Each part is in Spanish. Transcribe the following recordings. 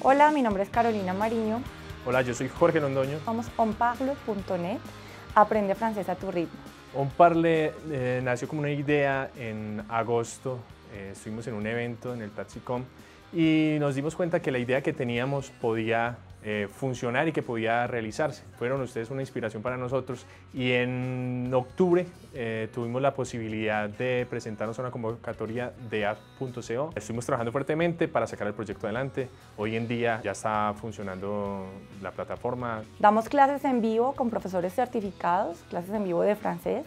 Hola, mi nombre es Carolina Mariño. Hola, yo soy Jorge Londoño. Somos onparle.net, aprende francés a tu ritmo. OnParle nació como una idea en agosto. Estuvimos en un evento en el Platsicom y nos dimos cuenta que la idea que teníamos podía funcionar y que podía realizarse. Fueron ustedes una inspiración para nosotros y en octubre tuvimos la posibilidad de presentarnos a una convocatoria de App.co. Estuvimos trabajando fuertemente para sacar el proyecto adelante. Hoy en día ya está funcionando la plataforma. Damos clases en vivo con profesores certificados, clases en vivo de francés.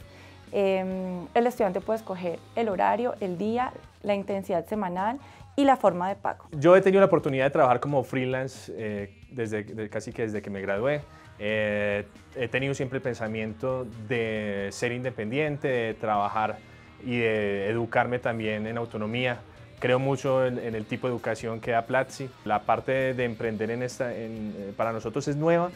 El estudiante puede escoger el horario, el día, la intensidad semanal y la forma de pago. Yo he tenido la oportunidad de trabajar como freelance casi que desde que me gradué. He tenido siempre el pensamiento de ser independiente, de trabajar y de educarme también en autonomía. Creo mucho en el tipo de educación que da Platzi. La parte de emprender para nosotros es nueva,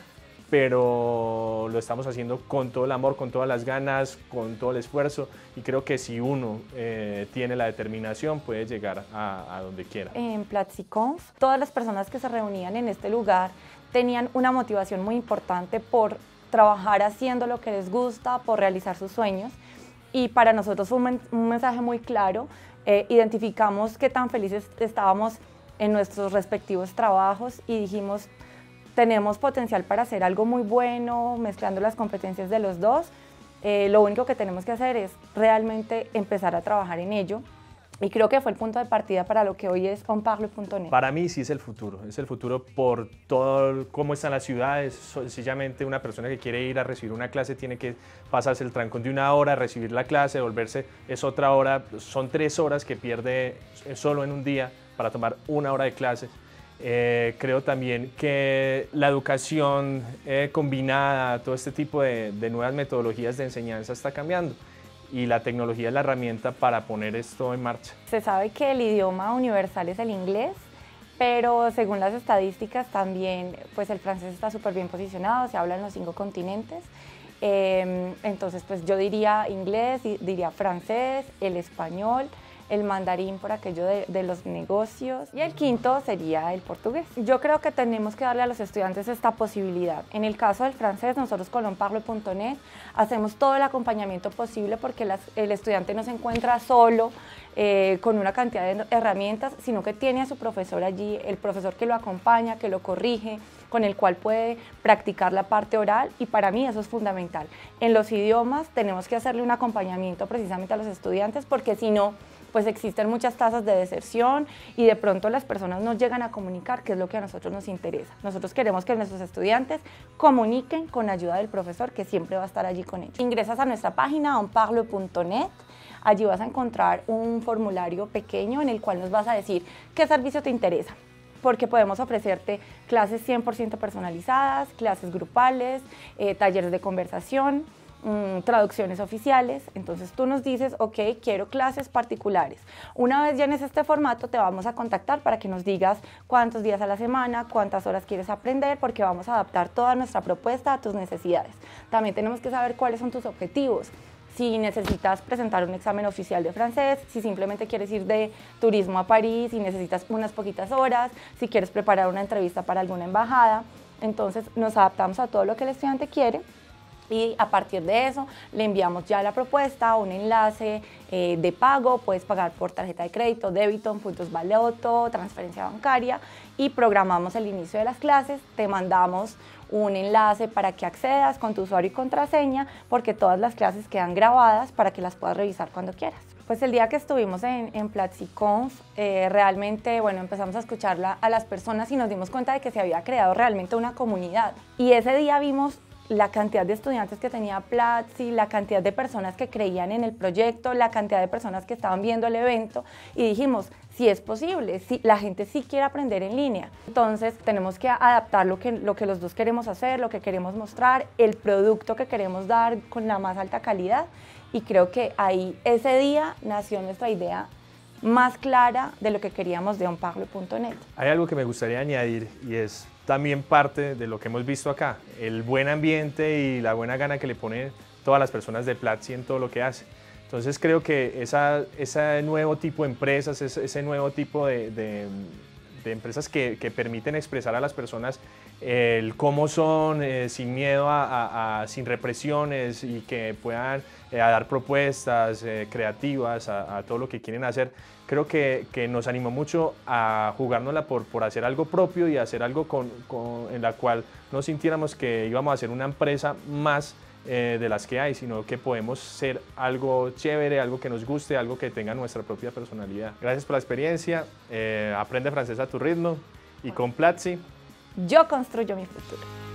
pero lo estamos haciendo con todo el amor, con todas las ganas, con todo el esfuerzo, y creo que si uno tiene la determinación puede llegar a donde quiera. En PlatziConf, todas las personas que se reunían en este lugar tenían una motivación muy importante por trabajar haciendo lo que les gusta, por realizar sus sueños, y para nosotros fue un mensaje muy claro. Identificamos qué tan felices estábamos en nuestros respectivos trabajos y dijimos: tenemos potencial para hacer algo muy bueno, mezclando las competencias de los dos. Lo único que tenemos que hacer es realmente empezar a trabajar en ello. Y creo que fue el punto de partida para lo que hoy es onparle.net. Para mí sí es el futuro por todo cómo están las ciudades. Sencillamente una persona que quiere ir a recibir una clase tiene que pasarse el trancón de una hora, recibir la clase, volverse, es otra hora, son 3 horas que pierde solo en un día para tomar 1 hora de clases. Creo también que la educación combinada, todo este tipo de nuevas metodologías de enseñanza está cambiando y la tecnología es la herramienta para poner esto en marcha. Se sabe que el idioma universal es el inglés, pero según las estadísticas también pues el francés está súper bien posicionado, se habla en los 5 continentes. Entonces pues yo diría inglés, diría francés, el español, el mandarín por aquello de los negocios, y el quinto sería el portugués. Yo creo que tenemos que darle a los estudiantes esta posibilidad. En el caso del francés, nosotros con onparle.net hacemos todo el acompañamiento posible porque el estudiante no se encuentra solo con una cantidad de herramientas, sino que tiene a su profesor allí, el profesor que lo acompaña, que lo corrige, con el cual puede practicar la parte oral, y para mí eso es fundamental. En los idiomas tenemos que hacerle un acompañamiento precisamente a los estudiantes, porque si no, pues existen muchas tasas de deserción y de pronto las personas no llegan a comunicar, que es lo que a nosotros nos interesa. Nosotros queremos que nuestros estudiantes comuniquen con ayuda del profesor, que siempre va a estar allí con ellos. Ingresas a nuestra página onparle.net, allí vas a encontrar un formulario pequeño en el cual nos vas a decir qué servicio te interesa, porque podemos ofrecerte clases 100% personalizadas, clases grupales, talleres de conversación, traducciones oficiales. Entonces tú nos dices: ok, quiero clases particulares. Una vez llenes este formato, te vamos a contactar para que nos digas cuántos días a la semana, cuántas horas quieres aprender, porque vamos a adaptar toda nuestra propuesta a tus necesidades. También tenemos que saber cuáles son tus objetivos. Si necesitas presentar un examen oficial de francés, si simplemente quieres ir de turismo a París y necesitas unas poquitas horas, si quieres preparar una entrevista para alguna embajada. Entonces nos adaptamos a todo lo que el estudiante quiere, y a partir de eso le enviamos ya la propuesta, un enlace de pago. Puedes pagar por tarjeta de crédito, débito, puntos Baloto, transferencia bancaria, y programamos el inicio de las clases. Te mandamos un enlace para que accedas con tu usuario y contraseña, porque todas las clases quedan grabadas para que las puedas revisar cuando quieras. Pues el día que estuvimos en PlatziConf, realmente, bueno, empezamos a escuchar a las personas y nos dimos cuenta de que se había creado realmente una comunidad. Y ese día vimos la cantidad de estudiantes que tenía Platzi, la cantidad de personas que creían en el proyecto, la cantidad de personas que estaban viendo el evento, y dijimos: sí es posible, sí, la gente sí quiere aprender en línea. Entonces tenemos que adaptar lo que los dos queremos hacer, lo que queremos mostrar, el producto que queremos dar con la más alta calidad, y creo que ahí ese día nació nuestra idea más clara de lo que queríamos de onparle.net. Hay algo que me gustaría añadir y es también parte de lo que hemos visto acá, el buen ambiente y la buena gana que le ponen todas las personas de Platzi en todo lo que hace. Entonces creo que ese nuevo tipo de empresas, ese nuevo tipo de de empresas que permiten expresar a las personas el cómo son, sin miedo, sin represiones, y que puedan dar propuestas creativas a todo lo que quieren hacer. Creo que nos animó mucho a jugárnosla por hacer algo propio y hacer algo en la cual no sintiéramos que íbamos a ser una empresa más de las que hay, sino que podemos ser algo chévere, algo que nos guste, algo que tenga nuestra propia personalidad. Gracias por la experiencia, aprende francés a tu ritmo, y con Platzi yo construyo mi futuro.